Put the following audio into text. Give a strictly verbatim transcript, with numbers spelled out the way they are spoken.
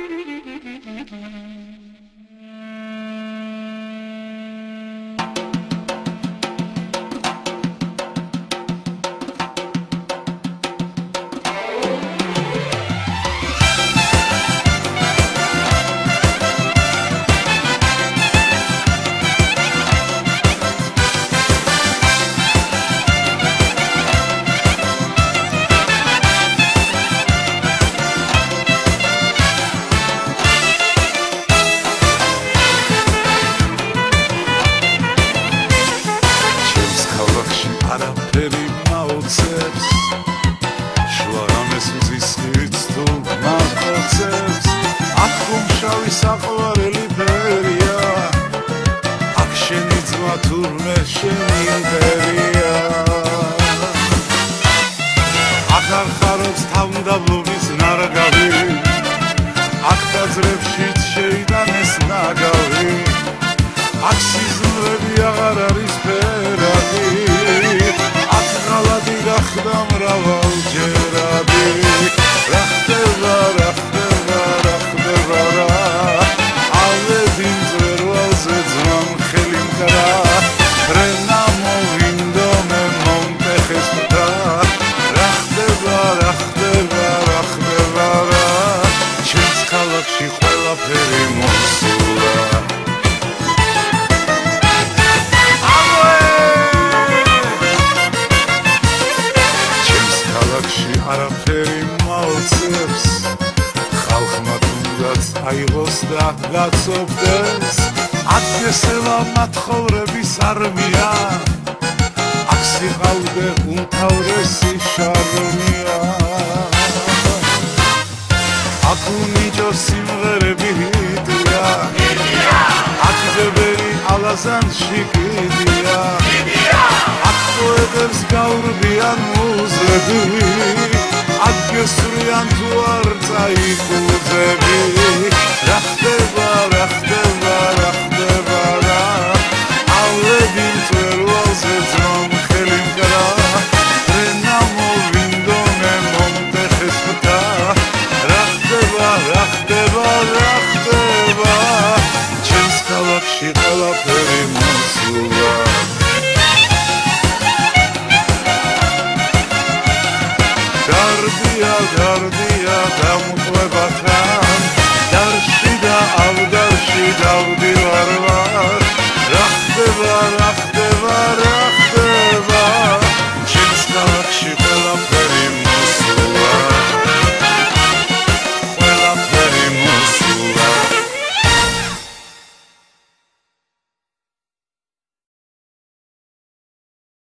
არაფერი მაოცებს შუა რამეს უძისხით თუ მახოცებს აქ ხუმშავი საყვარელი ფერია აქ შენი ძმა თურმე შენი ფერია აქ არ ხარობს თავმდაბლობის ნარგავი აქ დაძრებშიც შეიტანეს ნაგავი აქ სიზმრები აღარ არის ფერადი გახდა მრავალჯერადი რა ხდება რა ხდება რა ხდება რა ავედი მწვერვალზე ძმამ ხელი მკრა რენა მოვინდო მე მომტეხეს მთა რა ხდება რა ხდება რა ხდება რა ჩემს ქალაქში ყველაფერი მოსულა არაფერი მაოცებს ხალხმა თუნდაც აიღოს და გაცოფდეს აქ ესელა მათხოვრების არმია აქ სიყავდე უმთავრესი შარმია აქ უნიჭო სიმღერები ჰიტია აქ ძებერი ალაზანში კიდია აქ პოეტებს გაურბიან მუზები გესვრიან თუ არ წაიკუძები რა ხდება რა ხდება რა ხდება რა ავედი მწვერვალზე ძმამ ხელი მკრა რენა მოვინდო მე მომტეხეს მთა რა ხდება რა ხდება რა ხდება ჩემს ქალაქში ყველაფერი მოსულა გარდია დამუყვებათან დარში და ავდარში დავდივარ ვარ რა ხდება რა ხდება